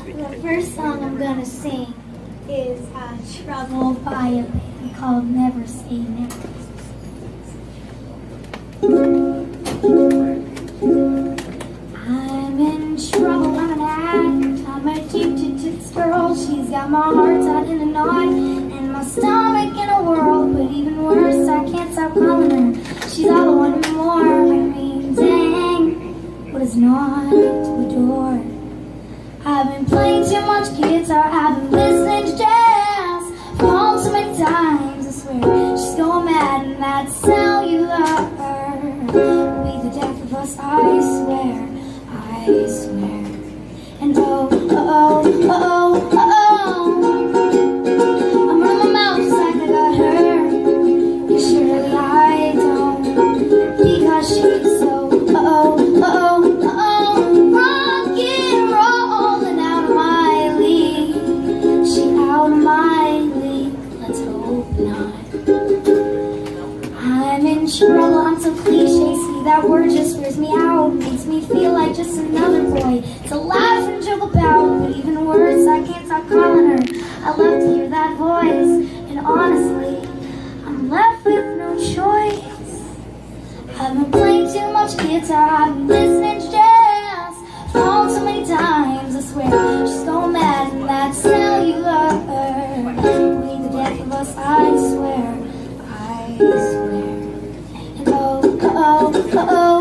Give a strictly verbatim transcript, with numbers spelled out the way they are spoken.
The first song I'm gonna sing is uh, Trouble by a band called Never Say Never. I'm in trouble, I'm an addict, I'm addicted to this girl. She's got my heart tied in a knot and my stomach in a whirl. But even worse, I can't stop calling her. She's all I want and more. I mean, dang, what is not to adore? I've been playing too much guitar, I've been listening to jazz, fallen so many times, I swear she's going mad and that's how you love her. Be the death of us, I swear, I swear. And oh, oh, oh, oh, oh, oh, I'm running my mouth like I got her. Yeah, surely I don't, because she's so, oh, oh, oh, oh, oh, rockin' rollin' out of my league. She out of my league, let's hope not. I'm in trouble, I'm so cliche, see that word just wears me out, makes me feel like just another boy to laugh and joke about. But even worse, I can't stop calling her. I love to hear that voice, and honestly, I'm left with no choice. I've been playing too much guitar, I've been listening to jazz, fallen so many times, I swear she's going mad and that's how you love her. We the death of us, I swear, I swear. And oh, oh, oh, oh,